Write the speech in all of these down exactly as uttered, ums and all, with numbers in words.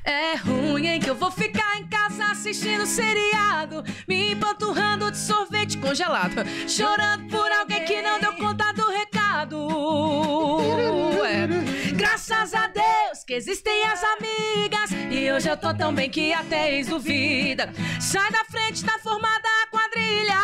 É ruim, hein, que eu vou ficar em casa assistindo seriado, me empanturrando de sorvete congelado, chorando por alguém que não deu conta do recado. É. Graças a Deus que existem as amigas, e hoje eu tô tão bem que até ex duvida. Sai da frente, tá formada a quadrilha.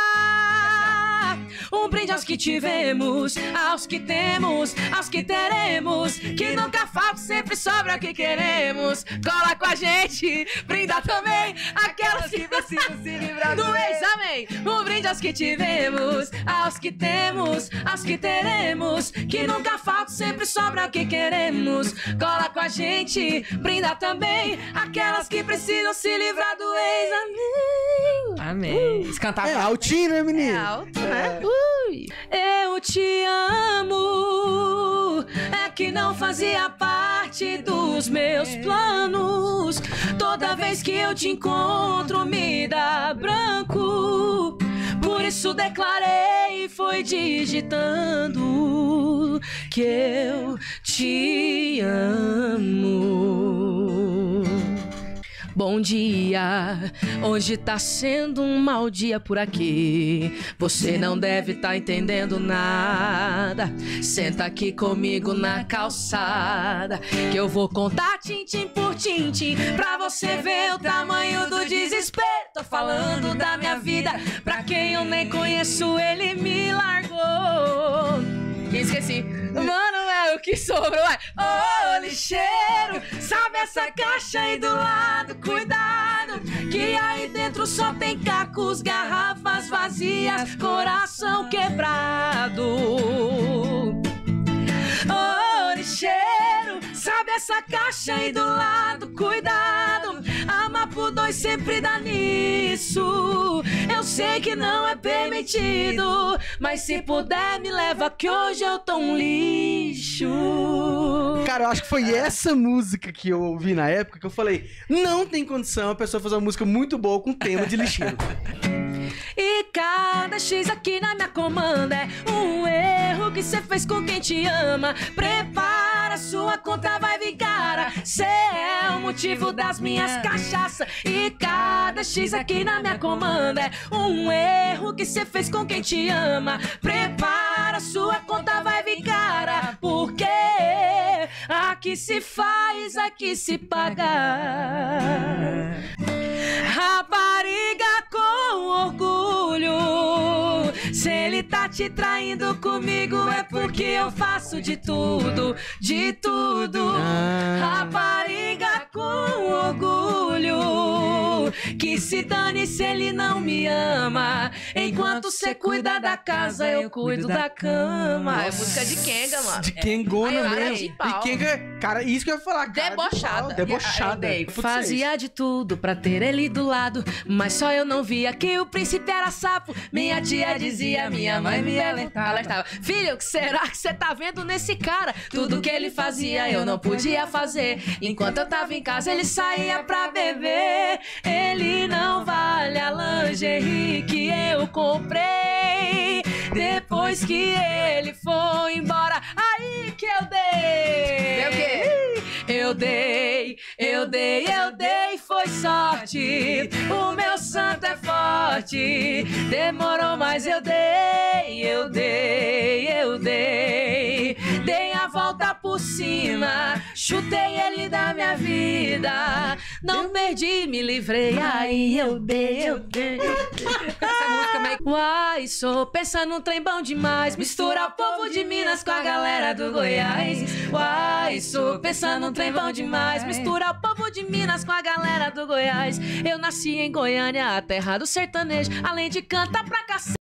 Um brinde aos que tivemos, aos que temos, aos que teremos, que nunca falta, sempre sobra o que queremos. Cola com a gente, brinda também aquelas que precisam se livrar do ex, amém. Um brinde aos que tivemos, aos que temos, aos que teremos, que nunca falta, sempre sobra o que queremos. Cola com a gente, brinda também aquelas que precisam se livrar do ex, amém. Amém. Uh, cantar é altinho, né, menino? É alto, né? Ui. Eu te amo, é que não fazia parte dos meus planos. Toda vez que eu te encontro me dá branco, por isso declarei e foi digitando que eu te amo. Bom dia, hoje tá sendo um mau dia por aqui. Você não deve tá entendendo nada. Senta aqui comigo na calçada, que eu vou contar tintim por tintim, pra você ver o tamanho do desespero. Tô falando da minha vida, pra quem eu nem conheço, ele me largou. Esqueci. Mano, é o que sobrou. Ô, oh, lixeiro, sabe essa caixa aí do lado? Cuidado, que aí dentro só tem cacos, garrafas vazias, coração quebrado. Ô, oh, lixeiro, sabe essa caixa aí do lado? Cuidado, amar por dois sempre dá nisso. Eu sei que não é permitido, mas se puder me leva que hoje eu tô um lixo. Cara, eu acho que foi essa música que eu ouvi na época que eu falei, não tem condição a pessoa fazer uma música muito boa com tema de lixeiro. E cada X aqui na minha comanda é um erro que cê fez com quem te ama. Prepara, sua conta vai vir cara. Cê é o motivo das minhas cachaças. E cada X aqui na minha comanda é um erro que cê fez com quem te ama. Prepara, sua conta vai vir cara. Porque aqui se faz, aqui se paga. Rapariga com orgulho, se ele tá te traindo comigo é porque eu faço de tudo, de tudo. Rapariga com orgulho, que se dane se ele não me ama. Enquanto cê cuida da casa, eu cuido da cama. É música de Kenga, mano. De Kengona mesmo. De de Kenga, cara, isso que eu ia falar, cara. Debochada. De Debochada. Fazia de tudo pra ter ele do lado, mas só eu não via que o príncipe era sapo. Minha tia dizia, minha mãe me alertava, alertava. Filho, o que será que você tá vendo nesse cara? Tudo que ele fazia eu não podia fazer. Enquanto eu tava em casa ele saía pra beber. Ele não vale a lingerie que eu comprei. Depois que ele foi embora, aí que eu dei. Deu o quê? Eu dei, eu dei, eu dei, foi sorte. O meu santo é forte. Demorou, mas eu dei, eu dei, eu dei. Dei a volta por cima, chutei ele da minha vida. Não perdi, me livrei, aí eu dei, eu dei. Essa música meio... Uai, sou pensando num trem bom demais. Mistura o povo de Minas com a galera do Goiás. Uai, sou pensando num trem bom demais. Mistura o povo de Minas com a galera do Goiás. Eu nasci em Goiânia, a terra do sertanejo. Além de cantar pra cacete,